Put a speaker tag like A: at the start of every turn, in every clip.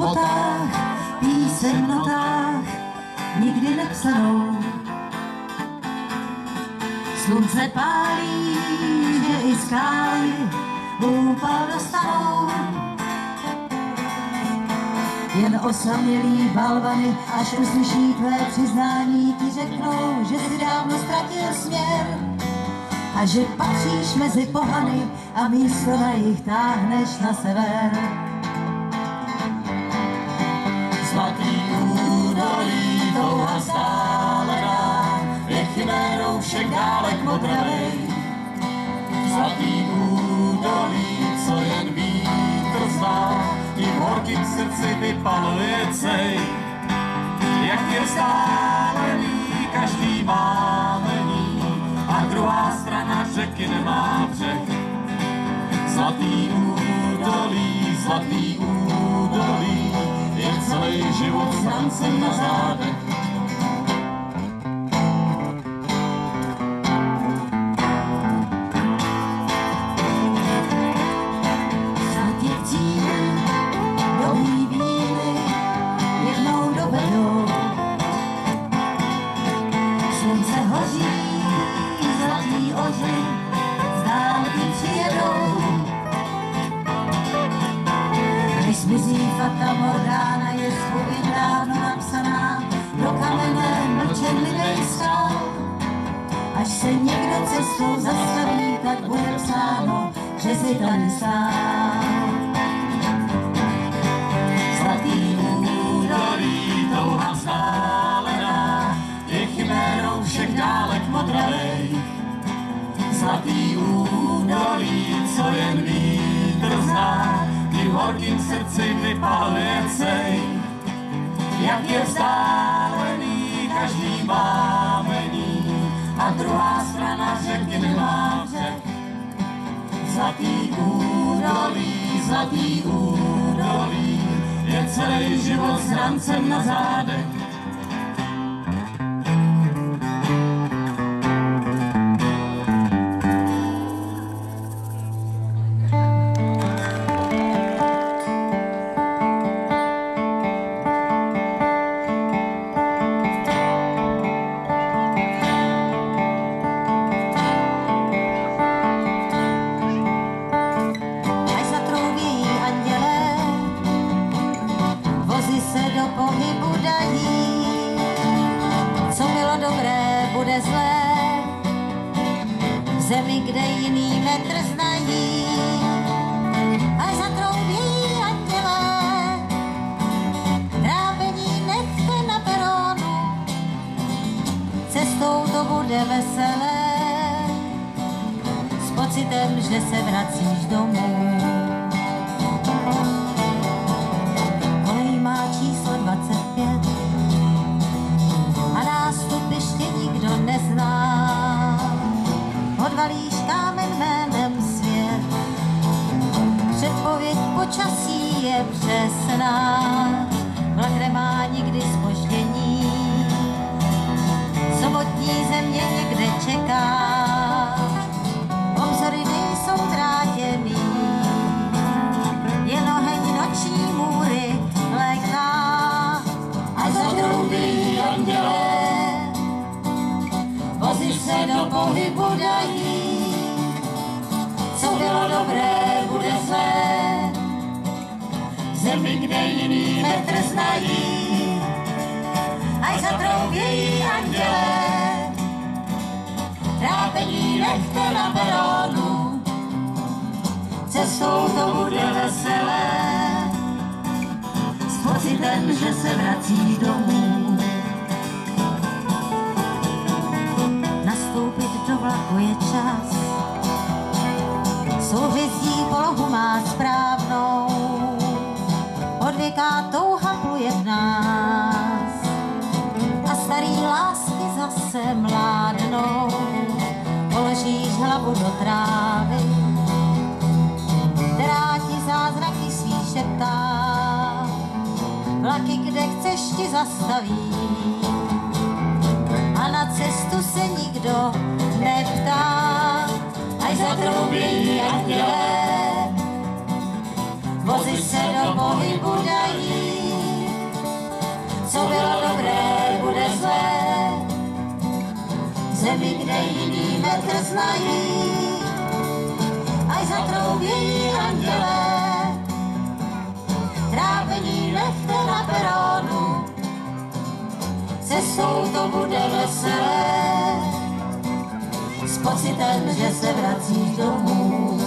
A: fotách, píseň v notách, nikdy nepsanou. Slunce pálí, že i skály úpal dostanou. Jen osamělý balvany, až uslyší tvé přiznání, ti řeknou, že si dávno ztratil směr a že patříš mezi pohany a místo na jich táhneš na sever.
B: Zlatý údolí, touha stálená, je chimérou všech dálek modravej. Zlatý údolí, co jen vítr zná, i v horkým srdci vypaluje cej. Jak je vzdálený každý málení a druhá strana řeky nemá břeh. Zlatý údolí, je celý život s rancem na zádech.
A: Slunce hoří, zlatý oži, z dálky přijedou. Když zmizí fata morgána, je zpověď dávno napsaná do kamene mlčenlivej skal. Až se někdo cestou zastaví, tak bude psáno, že si tady stál. Zlatý údolí, touha vzdálená, je chimérou všech dálek modravej. Zlatý údolí, co jen vítr zná, i v horkým srdci vypaluje cej. Jak je vzdálený každý mámení a druhá strana řeky nemá břeh. Zlatý údolí, je celý život s rancem na zádech. Do pohybu dají, co bylo dobré, bude zlé, v zemi, kde jiný metr znají. Až zatroubí andělé, trápení nechte na peronu, cestou to bude veselé, s pocitem, že se vracíš domů. Číslo 25 a nástupiště nikdo nezná. Odvalíš kámen jménem svět, předpověď počasí je přesná. Vlak nemá nikdy zpoždění, sobotní země někde čeká. Obzory nejsou drátěný, jen oheň noční můry léká. Až zatroubí andělé, vozy se do pohybu dají, co bylo dobré, bude zlé, v zemi, kde jiný metr znají. Až zatroubí andělé, trápení nechte na peronu, cestou to bude veselé, s pocitem, že se vracíš domů. Nastoupit do vlaku je čas, souhvězdí polohu má správnou, odvěká touha pluje v nás a starý lásky zase mládnou. Položíš hlavu do trávy, která ti zázraky svý šeptá, vlaky, kde chceš, ti zastaví a na cestu se nikdo neptá. Až zatroubí andělé, vozy se do pohybu dají, zemi, kde jiný metr znají, až zatroubí andělé. Trápení nechte na peronu, cestou to bude veselé, s pocitem, že se vracíš domů.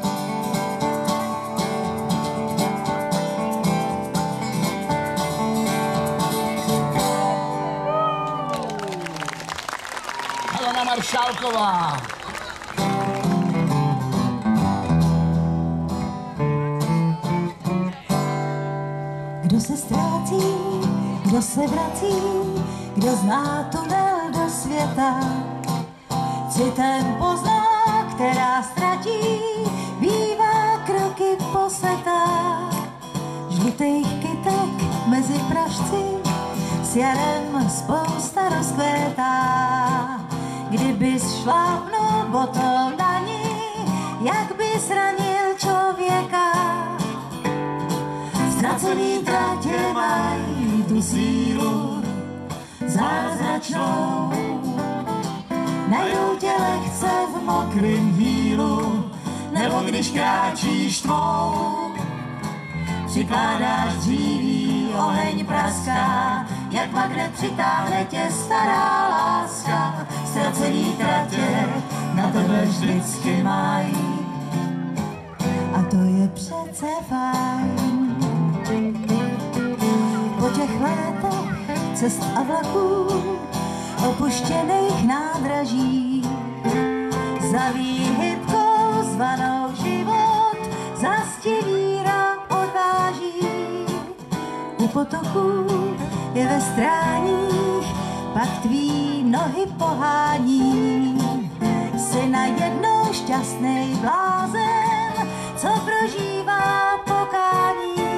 C: Alena Maršálková.
A: Kdo se ztrácí, kdo se vrací, kdo zná tunel do světa, citem pozná, která ztratí, bývá kroky posetá. Žlutých kytek mezi pražci s jarem spousta rozkvétá. Kdybys šlápnul botou na ní, jak bys ranil člověka. Ztracený tratě mají tu sílu zázračnou, najdou tě lehce v mokrým hýlu, nebo když kráčíš tvou, přikládáš dříví, oheň praská, jak magnet přitáhne tě stará láska. Ztracený tratě na tebe vždycky mají, a to je přece fajn. Po těch letech cest a vlaků, opuštěných nádraží, za výhybkou zvanou život, zas víra odváží. U potoku je ve stráních, pak tvý nohy pohání. Jsi najednou šťastnej blázen, co prožívá pokání.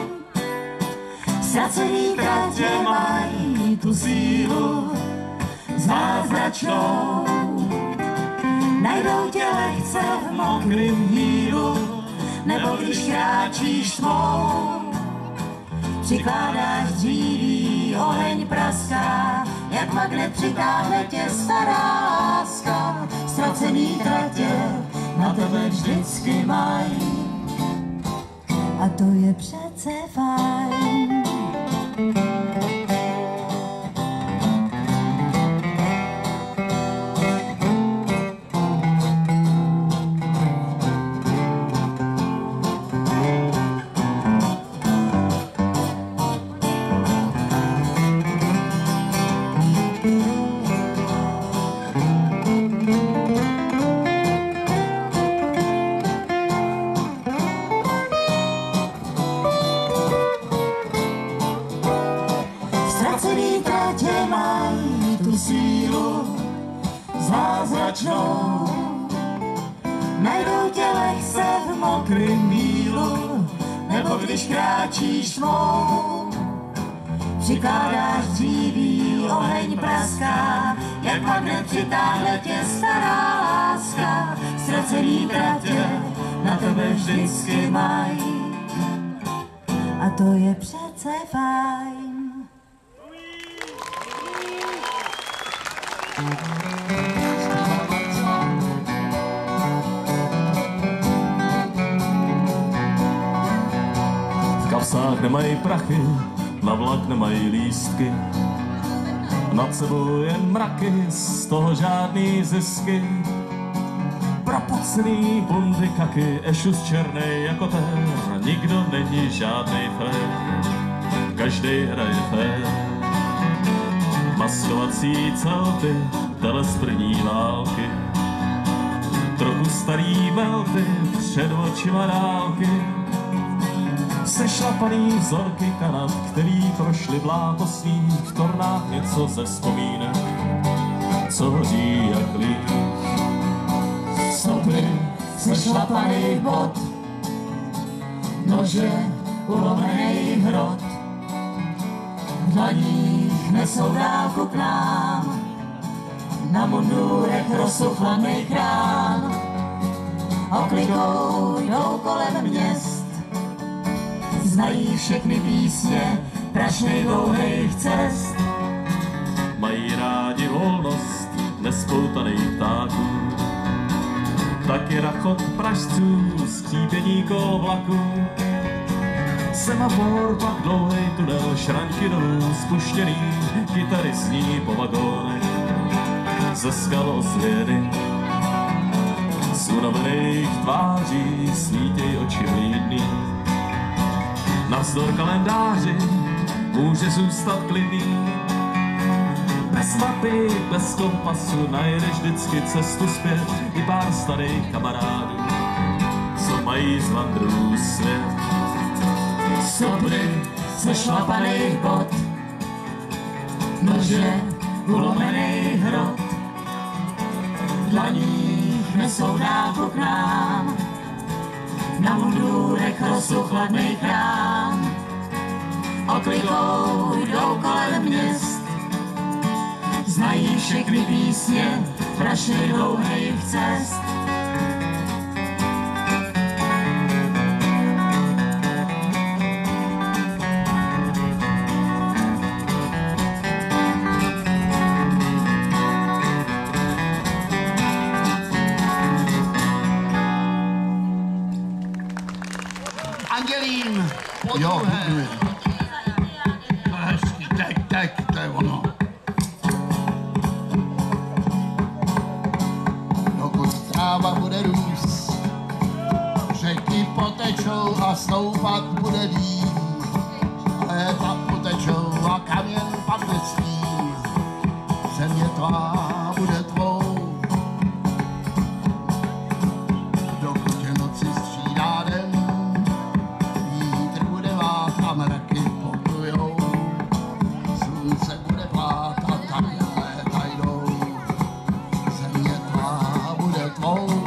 A: Ztracený tratě mají tu sílu zázračnou, najdou tě lehce v mokrým hýlu, nebo když kráčíš tvou, přikládáš dříví, oheň praská, jak magnet přitáhne tě stará láska. Ztracený tratě na tebe vždycky mají, a to je přece fajn. Ztracený tratě mají tu sílu zázračnou, najdou tě lehce v mokrým hýlu, nebo když kráčíš tvou, přikládáš dříví, oheň praská, jak magnet přitáhne tě stará láska. Ztracený tratě na tebe vždycky mají, a to je přece fajn.
B: V kapsách nemají prachy, na vlak nemají lístky, nad sebou jen mraky, z toho žádný zisky. Propocený bundy kaky, ešus černej jako ten, nikdo není žádnej fér, každej hraje fér. Maskovací celty, tele z první války, trochu starý velty, před očima dálky. Sešlapaný vzorky kanat, který prošly bláto sníh, v tornách něco ze vzpomínek, co hoří jak líh.
A: Stopy sešlapaných bod, nože ulomenej hrot, v dlaních nesou dálku k nám, na mundurech rozsuchlanej krán. Oklikou jdou kolem měst, znají všechny písně prašnej dlouhých cest.
B: Mají rádi volnost, nespoutaných ptáků. Taky rachot pražců, skřípění kol vlaku. Semafor, pak dlouhej tunel, šraňky dolů spuštěný, kytary sní po vagónech, ze skal ozvěny. Z unavených tváří svítěj oči vlídný. Navzdor kalendáři může zůstat klidný. Bez mapy, bez kompasu najdeš vždycky cestu zpět. I pár starých kamarádů, co mají z vandrů svět.
A: Stopy ze šlapaných bod, mlže ulomený hrot, v dlaních nesou dálku k nám, na mundurech rostou chladnej chrám, oklikou jdou kolem měst, znají všechny písně prašných dlouhých cest.
C: Andělín,
D: Jo,
C: podruhé.
D: to je hezký, teď, to je ono. Dokud tráva bude růst, řeky potečou a stoupat bude dým. Léta potečou a kaměn padne s tím. Země tvá bude tvou. Dokud je noci střídá den, vítr bude vát a mraky poplujou. Slunce bude plát a takhle léta jdou. Země tvá bude tvou.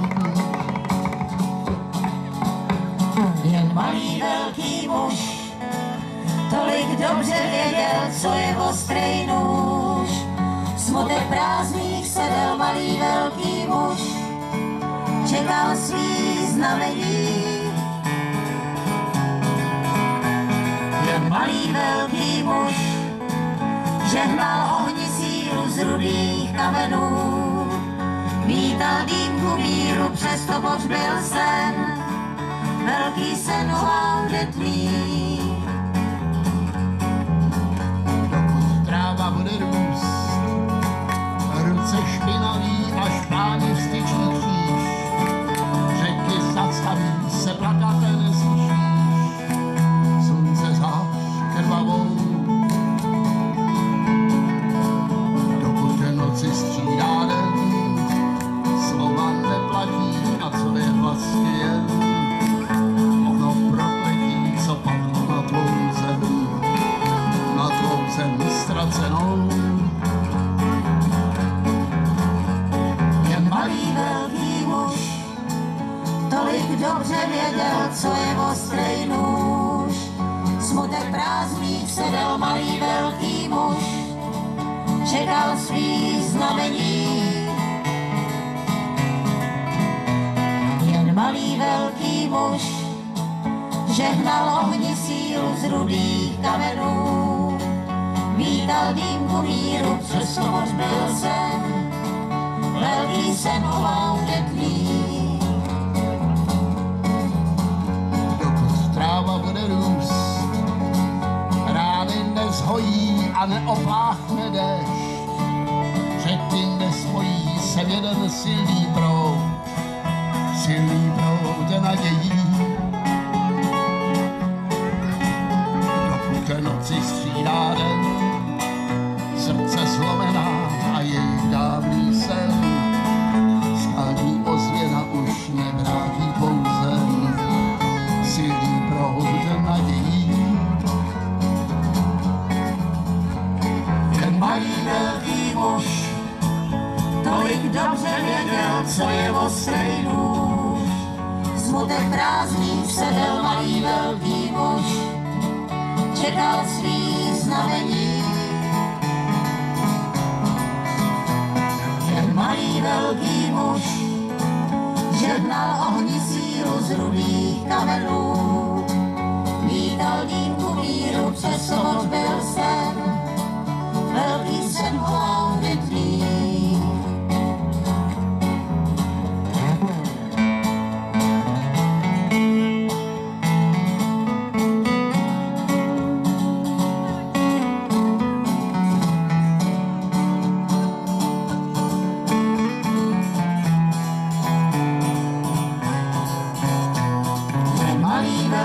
A: Jen malý velký muž tolik dobře věděl, co je ostrej nůž. Smutek prázdných sedel malý velký muž, čekal svý znamení. Jen malý velký muž žehnal ohni sílu z rudých kamenů. Vítal dýmku míru, přesto pohřbil sen, velký sen hlaudetný.
D: Dokud tráva bude růst, ruce špinavý a špány vstyčí kříž. Řeky zastaví se, plakaté neslyšíš, slunce zář krvavou. Dokud je noci střídá den, slova neplatí a co je vlastně jen ono prokletí, co padlo na tvou zem ztracenou.
A: Jen malý velký muž tolik dobře věděl, co je ostrej nůž. Smutek prázdných sedel malý velký muž, čekal svý znamení. Jen malý velký muž žehnal ohni sílu z rudých kamenů. Vítal dýmku míru, přesto pohřbil sen, velký sen hlaudetný.
D: Dokud tráva bude růst, rány nezhojí a neopláchne déšť. Řeky nespojí se v jeden silný proud je nadějí. Dokud je noci střídá den, srdce zlomená a jejich dávný sen, skalní ozvěna už nevrátí pouzem, silný proud nadějí.
A: Jen malý velký muž tolik dobře věděl, co je ostrej nůž. Smutek prázdných sedel malý velký muž, čekal svý znamení. Jen malý velký muž žehnal ohni sílu z rudých kamenů. Vítal dýmku míru, přesto pohřbil sen, velký sen hlaudetný.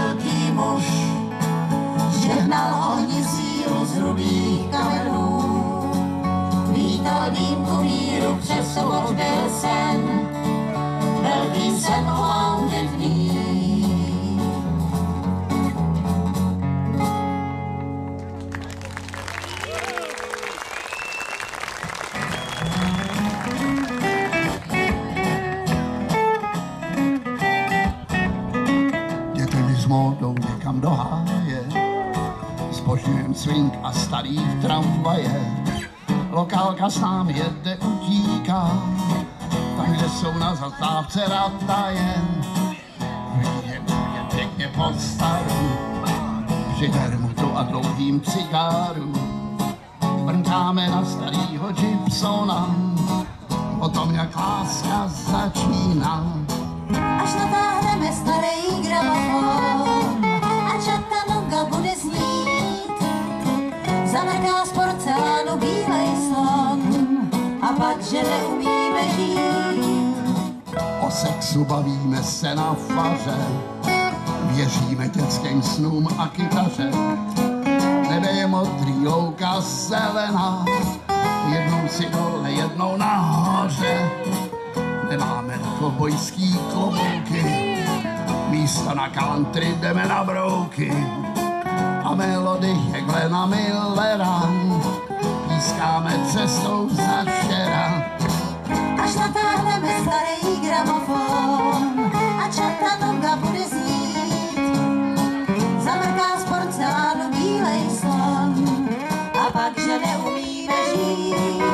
A: velký muž, žehnal ohni sílu z hrubých kamenů. Vítal dýmku míru, přes soboř byl sen, velký sen o laudě dní.
D: Jdou někam do háje, zbožňujem swing a starý tramvaje. Lokálka s námi jede, utíká, tam, kde jsou na zastávce ratajen. Je pěkně pod starou, při vermutu a dlouhým cigáru. Brnkáme na starýho Gibsona, o tom, jak láska začíná.
A: Až natáhneme starý gramofon a Chattanooga bude znít, zamrká z porcelánu bílej slon a pak, že neumíme žít.
D: O sexu bavíme se na faře, věříme dětským snům a kytaře. Nebe je modrý, louka zelená, jednou si dole, jednou nahoře. Nemáme kovbojský klobouky, místo na country jdeme na brouky. A melodie Glena Millera pískáme cestou za šera.
A: Až natáhneme starý gramofon a Chattanooga bude znít, zamrká z porcelánu bílej slon a pak, že neumíme žít.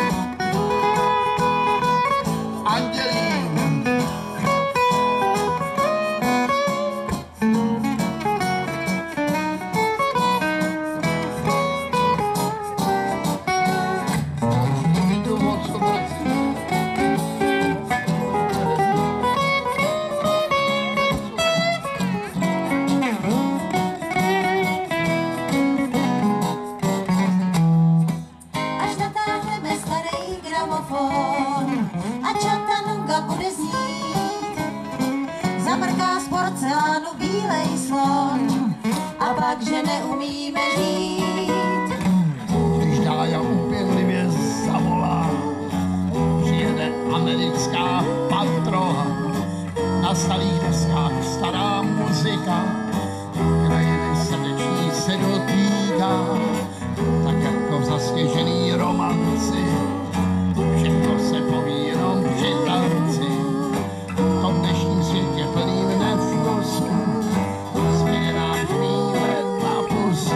A: A Chattanooga bude znít, zamrká z porcelánu bílej slon a pak, že neumíme žít.
D: Když Dája úpěnlivě zavolá, přijede americká patroha, na starých deskách stará muzika, krajiny srdeční se dotýká, tak jako v zasněžený romanci. Všechno se poví jenom při tanci, v tom dnešním světě plným nevkusu, změně nám chvíle na pusu.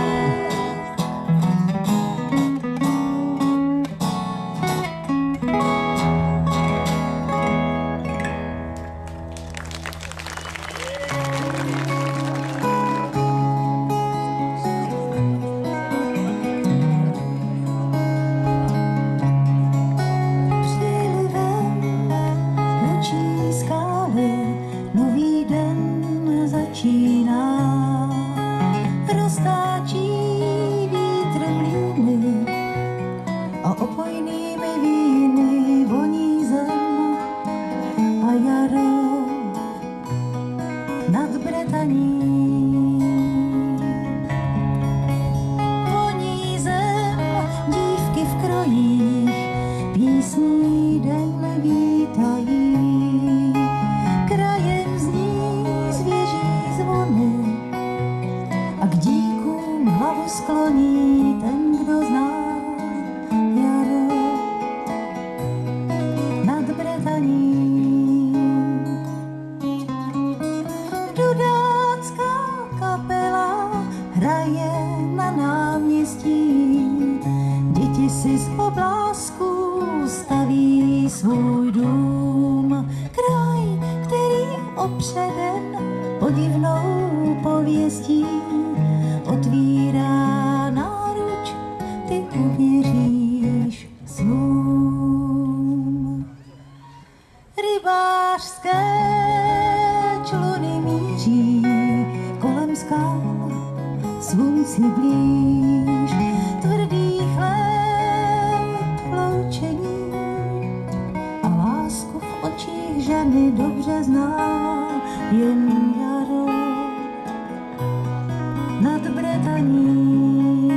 A: Bretaní.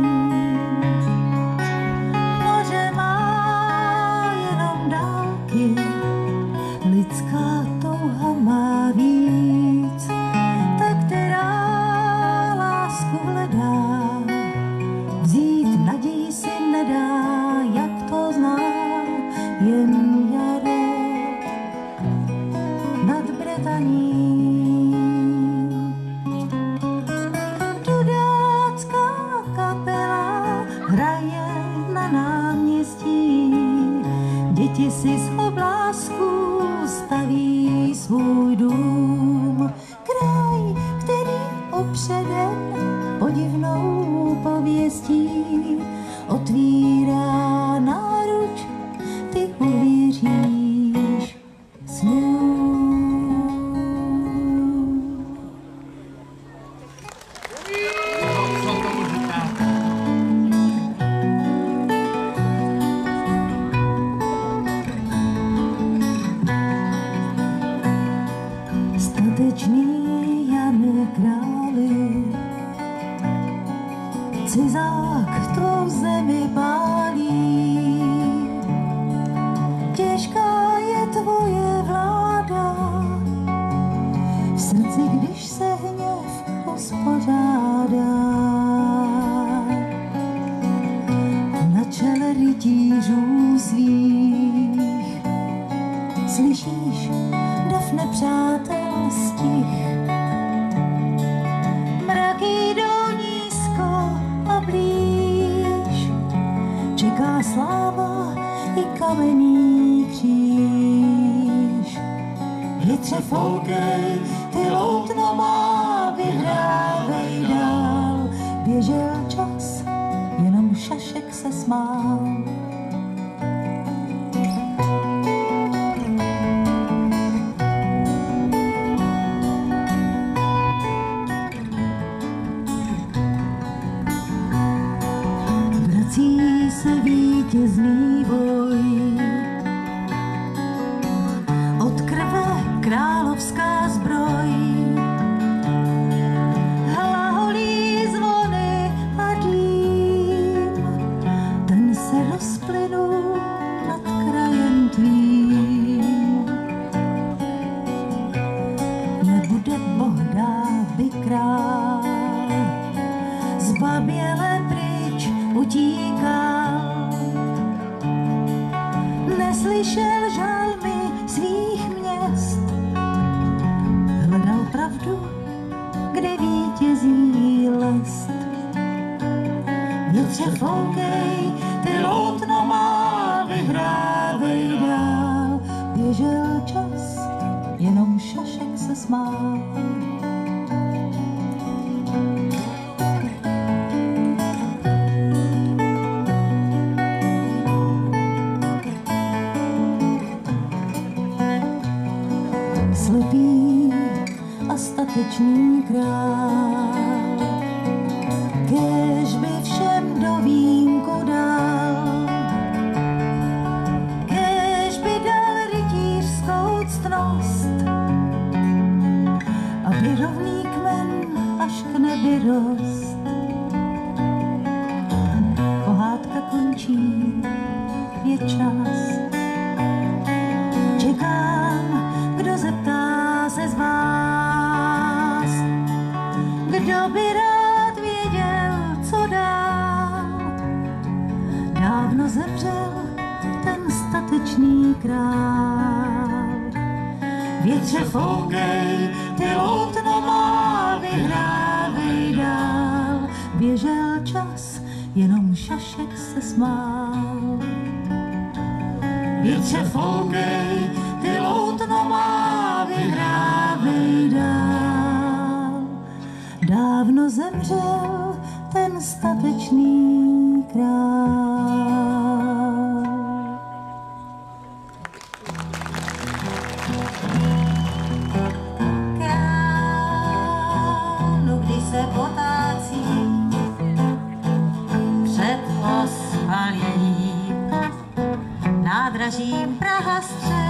A: Moře má jenom dálky, lidská touha má víc, ta, která lásku hledá, vzít naději si nedá, jak to zná jen jaro nad Bretaní. Dudácká kapela hraje na náměstí, děti si z oblásku staví svůj dům. Kraj, který opředen podivnou pověstí, otvírá náruč, ty uvěříš snům. Statečný Jane králi, cizák tvou zemi pálí. Těžká je tvoje vláda, v srdci, když se hněv uspořádá. Na čele rytířů svých slyšíš dav nepřátel stich. Mraky jdou nízko a blíž, čeká sláva i kamenný kříž. Chytře foukej, ty loutno má, vyhrávej dál. Běžel čas, jenom šašek se smál. Vrací se vítězný boj, od krve královská zbroj. Hlaholí zvony a dým, ten se rozplynul nad krajem tvým. Nebude Bohdá by král, zbaběle pryč utíkal. Neslyšel žalmy svých měst, hledal pravdu, kde vítězí lest. Větře foukej, ty loutno má, vyhrávej dál. Běžel čas, jenom šašek se smál. Slepý a statečný král, kéž by všem do vínku dal, kéž by dal rytířskou ctnost, aby rovný kmen až k nebi rost. Pohádka končí, je čas, čekám, kdo zeptá se z vás, kdo by rád věděl, co dál. Dávno zemřel ten statečný král. Větře foukej, ty loutno má, vyhrávej dál. Běžel čas, jenom šašek se smál. Větře foukej, ty loutno má, vyhrávej dál. Dávno zemřel ten statečný král. Kránu, když se potácí před ospalým nádražím Praha střed.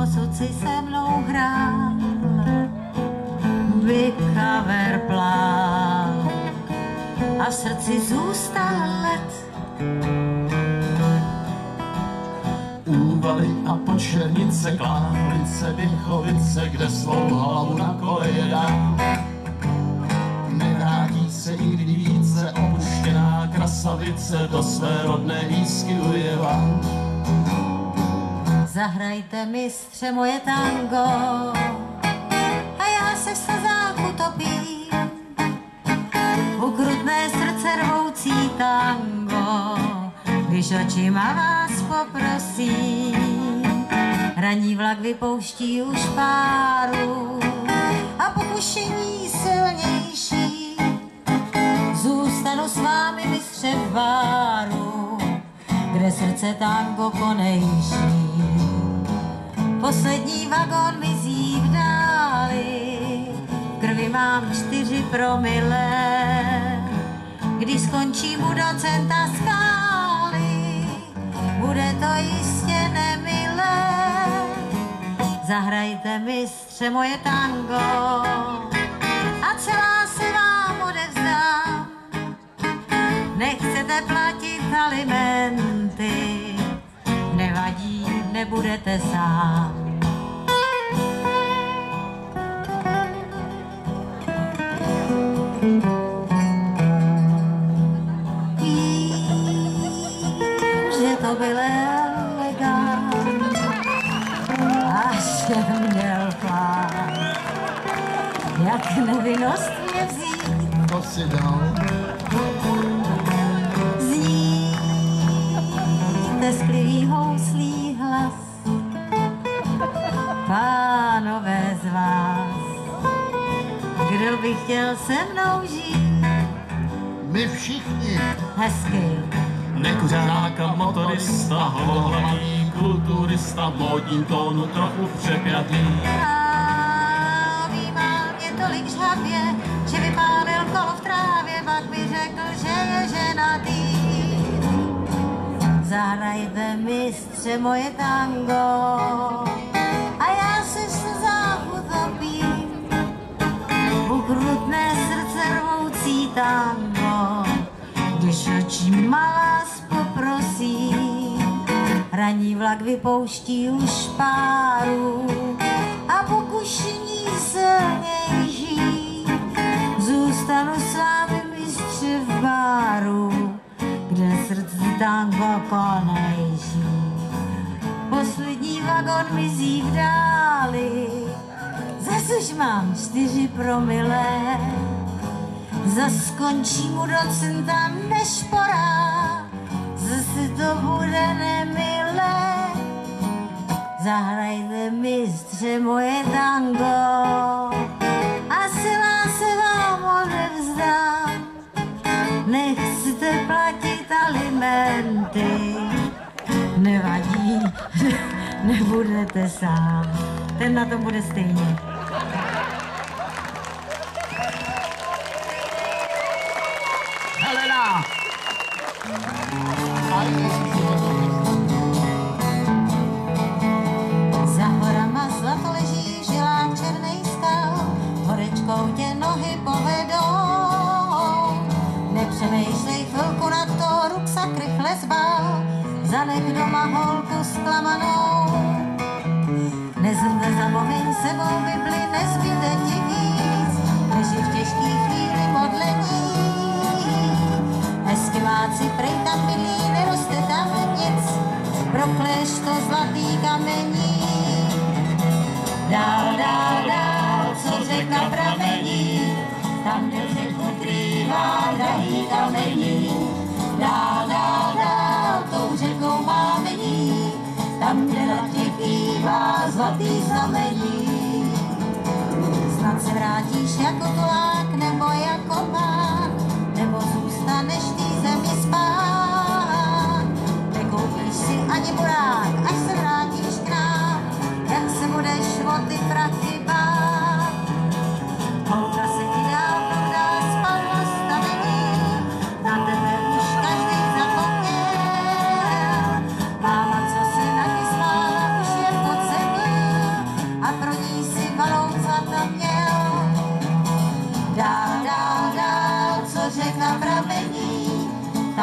A: doposud si se mnou hrál, vykaver plán a v srdci zůstal led.
B: Úvaly a Počernice, Klánovice, Věchovice, kde svou hlavu na koleje dám. Nevrátí se nikdy více opuštěná Krasavice, do své rodné výsky ujeva.
A: Zahrajte, mistře, moje tango a já se v slzách utopím. Ukrutné srdce rvoucí tango, když očima vás poprosím. Ranní vlak vypouští už páru a pokušení silnější. Zůstanu s vámi, mistře, v báru, kde srdce tango konejší. Poslední vagón mizí v dáli, v krvi mám 4 promile. Když skončím u docenta Skály, bude to jistě nemilé. Zahrajte, mistře, moje tango a celá se vám odevzdám. Nechcete platit alimenty, nevadí, nebudete sám. Že to byl elegant, až měl plán, jak nevinnost mě vzít.
D: To si dal.
A: Zníte sklivý houslí hlas, pánové z vás, kdo by chtěl se mnou žít?
D: My všichni.
A: Hezky.
B: Nekuřáka, motorista, holohlavý kulturista, v módním tónu trochu přepjatý.
A: A výmal mě tolik žhavě, že vypálil kolo v trávě, pak mi řekl, že je ženatý. Zahrajte, mistře, moje tango a já se v slzách utopím. Ukrutné srdce rvoucí tango, když očima vás poprosím. Ranní vlak vypouští už páru a pokušení silnější. Zůstanu s vámi, mistře, v báru, kde srdce tango konejší. Poslední vagón mizí v dáli, zas už mám 4 promile. Zas skončím u docenta Nešpora, zase to bude nemilé. Zahrajte, mistře, moje tango a celá se vám odevzdám. Nechcete platit alimenty, nevadí, nebudete sám. Ten na tom bude stejně.
C: Helena!
A: Za horama zlato leží v žilách černej skal, horečkou tě nohy povedou. Nepřemýšlej chvilku na to, ruksak rychle zbal, zanech doma holku zklamanou. Nezmde, zapomeň sebou Bibli, nezbyde ti víc, než v těžký chvíli modlení. Eskimáci prej tam bylí, neroste tam nic, prokléš to zlatý kamení. Dál, dál, dál, co řeka pramení, tam, kde řeku krývá drahý kamení. Dál, dál, dál, tou řekou mámení, tam, kde na tě kývá zlatý znamení. Snad se vrátíš jako tlák, nebo jako pán, nebo zůstaneš v té zemi spát. Nekoupíš si ani burák, až se vrátíš k nám, jak se budeš o ty prachy bát. Holka se ti dál prodá, spadla stavení, na tebe už každý zapomněl. Máma, co se na ti smála, už je pod zemí.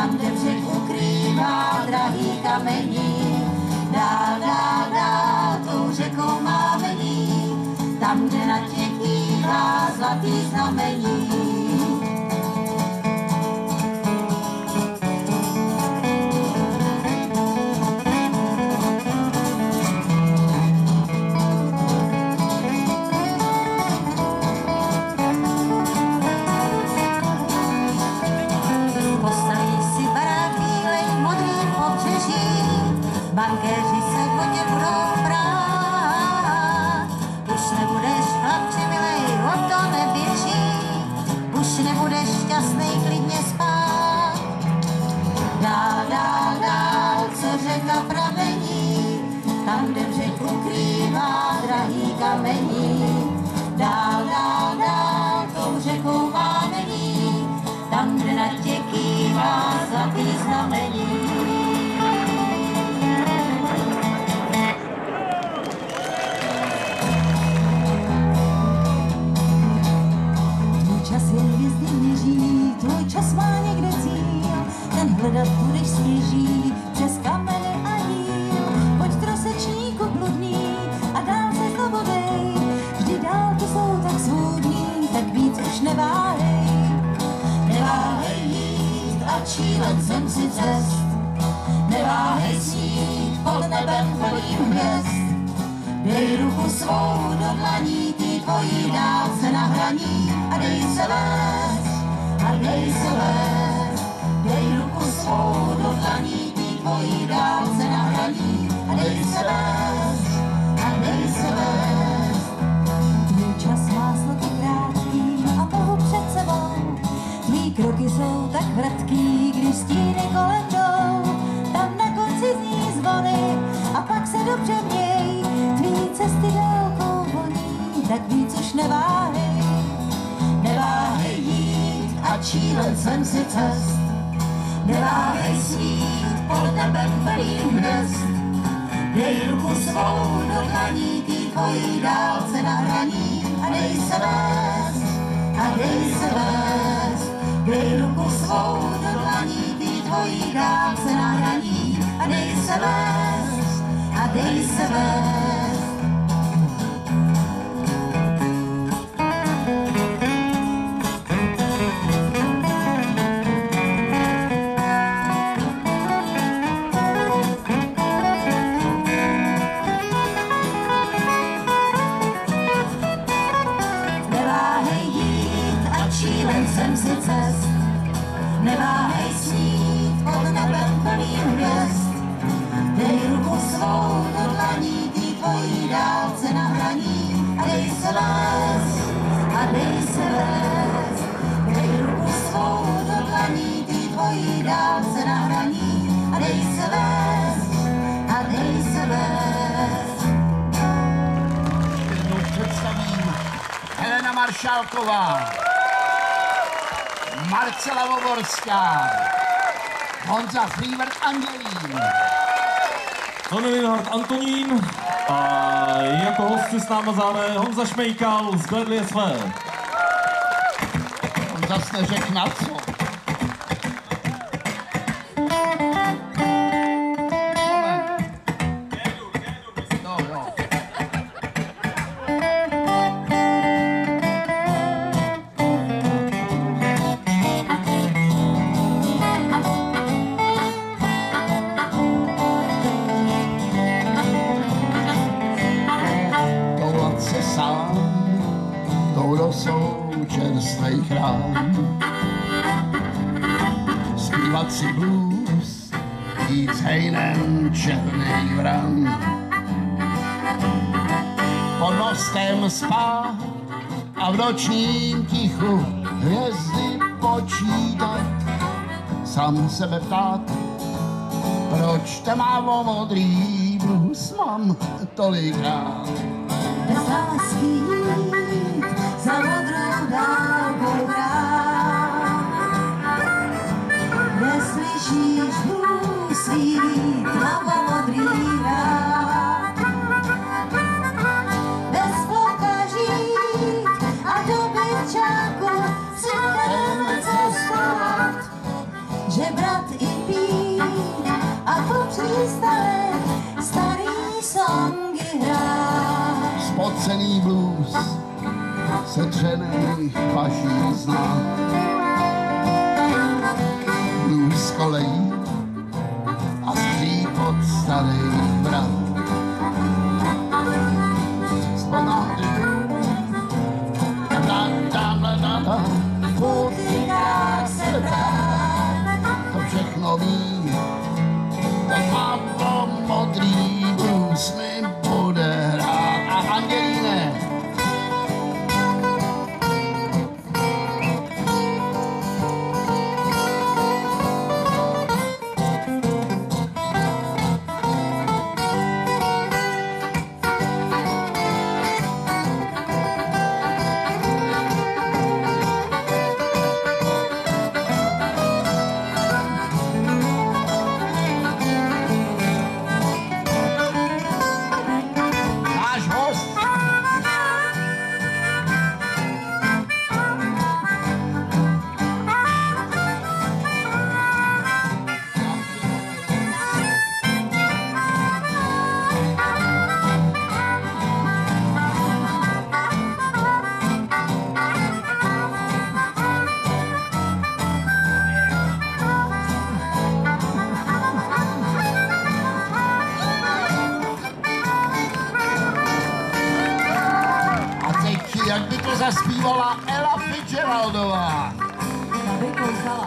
A: tam, kde břeh ukrývá drahý kamení. Dál, dál, dál, tou řekou mámení, tam, kde na tě kývá zlatý znamení. Bankéři se o tě budou prát, už nebudeš chlapče milej, o to neběží, už nebudeš šťastnej klidně spát. Dál, dál, dál, co řeka pramení, tam, kde břeh ukrývá drahý kamení. Dál, dál, dál, tou řekou mámení, tam, kde na tě kývá zlatý znamení. Tvůj čas má někde cíl, ten hledat budeš sněží přes kameny a jíl. Pojď trosečníku bludný a dál se zlobodej, vždy dálky jsou tak svůdný, tak víc už neváhej. Neváhej jít a čílet zem si cest, neváhej snít pod nebem plným hvězd. Dej ruku svou do dlaní, ty tvojí dálce na hraní a dej se vést. A dej se vést, dej ruku svou do dlaní, ty tvojí dálce na hraní. A dej se vést, a dej se vést. Tvůj čas má sloky krátký a mohu před sebou. Tvý kroky jsou tak vratký, když stíny kolem jdou. Tam na konci zní zvony a pak se dobře měj. Tvý cesty dálkou voní, tak víc už neváhej. Neváhej jít a čílet zem si cest, neváhej snít pod nebem plným hvězd. Dej ruku svou do dlaní, ty tvojí dálce na hraní a dej se vést, a dej se vést. Dej ruku svou do dlaní, ty tvojí dálce na hraní a dej se vést, a dej se vést. Zem si cest, neváhej snít pod nebem plným hvězd. Dej ruku svou do dlaní, ty tvojí dálce na hraní a dej se vést, a dej se vést. Dej ruku svou do dlaní, ty tvojí dálce na hraní a dej se vést, a dej se vést.
D: Jednou představím Helena Maršálková, Marcela Voborská, Honza Freewert Andělín,
B: Tony Linhart Antonín a jako hosty s náma zároveň Honza Šmejkal z Gledli SV.
D: On zas neřekl na co. Čerstvej chrám, zpívat si blues, jít s hejnem černej vran. Pod mostem spát a v nočním tichu hvězdy počítat, sám sebe ptát, proč tmavo modrý blues mám tolikrát.
A: Bez lásky jít za modrou dálkou brát, neslyšíš blues svít tmavomodrý rád. Bez bloka žít a do byčáku si jdem cestovat, že brat i pít a po přístavech starý songy hrát.
D: Spocený blues se třenej paší zná. Blues kolejí a skřípot starých brat.
A: V půlkách se brát.
D: To všechno ví, to mám to modrý blues mi bude hrát. A Angelíne, náš host. A teď, jak by to zaspívala Ella Fitzgeraldová.
A: Vykoukala.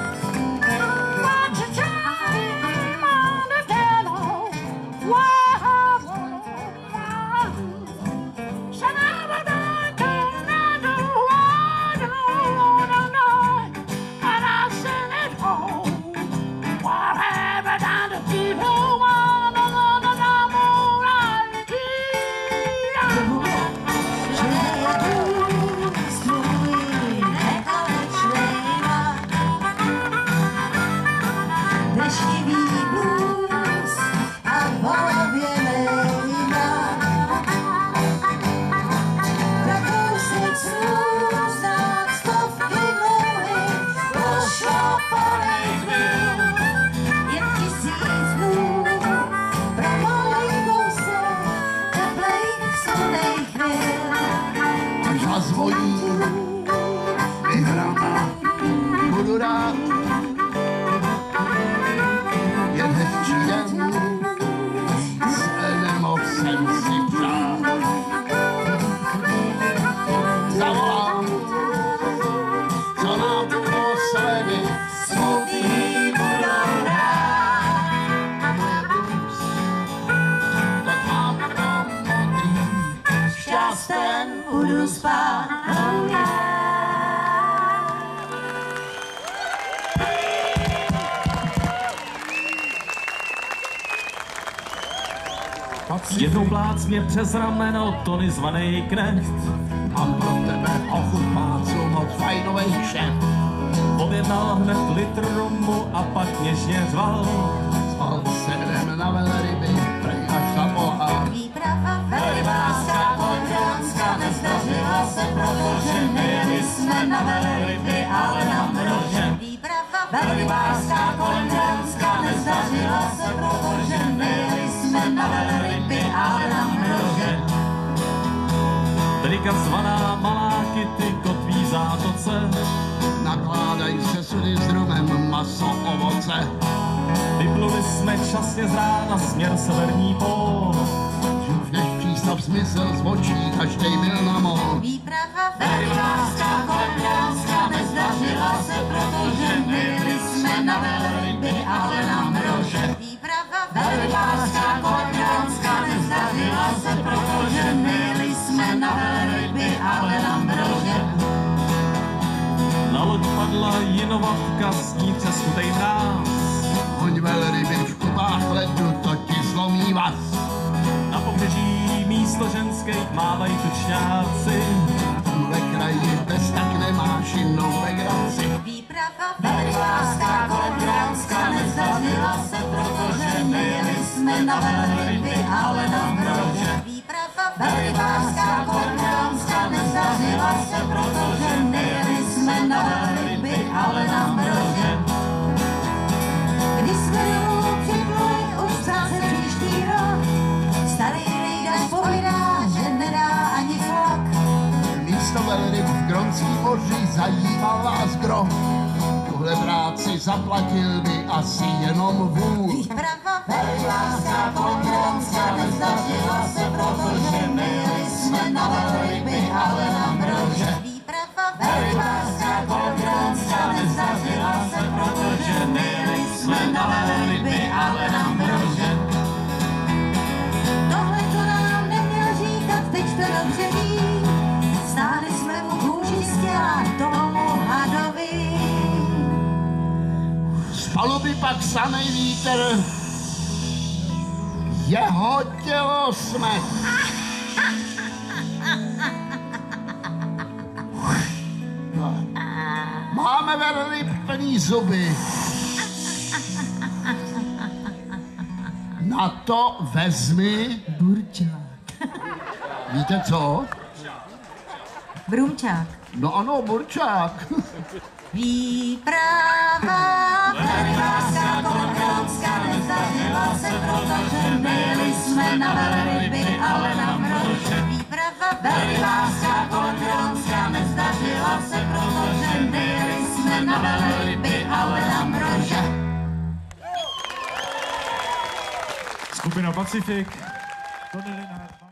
D: Zvoní vyhraná, budu rád, jen hezčí den, se nemohl jsem si přát. Zavolám, co nám posledy smutný budou hrát. Moje blues, tak mám to modrý,
A: Šťasten budu spát. Oh yeah.
B: Jednou plác mě přes rameno Tony zvanej knecht.
D: Mám pro tebe ochutmáců moc fajnovej kšeft.
B: Objednal hned litr rumu a pak něžně řval.
D: Spal se jdem na velryby, prej až za pohár.
A: Výprava velrybářská, podránská, nezdařila se, protože nejeli jsme na velryby, ale na mrože. Výprava velrybářská, podránská, nezdařila se, protože nejeli jsme na velryby, ale na mrože.
B: Trika zvaná Malá Kitty kotví v zátoce.
D: Nakládají se sudy s rumem, maso, ovoce.
B: Vypluli jsme časně z rána směr severní pól.
D: Žuv než přístav smysl z očí, každej byl na mol.
A: Výprava velrybářská, podránská, nezdařila se, protože nejeli jsme na velryby, ale na mrože. Výprava velrybářská, podránská, nezdařila se, protože nejeli jsme na velryby, ale na mrože.
B: Na loď padla jinovatka, s ní přes chutej mráz.
D: Hoň velryby v kupách ledu, to ti zlomí vás.
B: Na pobřeží místo ženských mávají tučňáci.
D: Ve kraji bez tak nemáš jinou legraci.
A: Výprava velrybářská, podránská, nezdařila se, protože nejeli jsme na velryby, ale na mrože. Výprava velrybářská, podránská, nezdařila se, protože nejeli jsme na velryby, ale na mrože.
D: Baltským moři zajímal vás kdo? Tuhle práci zaplatil by asi jenom vůl.
A: Výprava velrybařská Kondronská nezdařila se, protože nejeli jsme na velryby, ale na mrože. Výprava velrybařská Kondronská nezdařila se, protože nejeli jsme na velryby, ale na mrože. Tohle to nám neměl říkat, teď to dobře ví. Stáli jsme mu kůži z těla tomu hadovi.
D: Z paluby pak samej vítr, jeho tělo jsme. Máme velryb plný zuby. Na to vezmi
A: Burčák.
D: Víte co?
A: Brumčák.
D: No ano, burčák.
A: Výprava velrybařská Kondronská nezdařila se, protože nejeli jsme na velryby, ale na mrože. Výprava velrybařská Kondronská nezdařila se, protože nejeli jsme na velryby, ale na mrože.
B: Skupina Pacifik. Tony Linhart.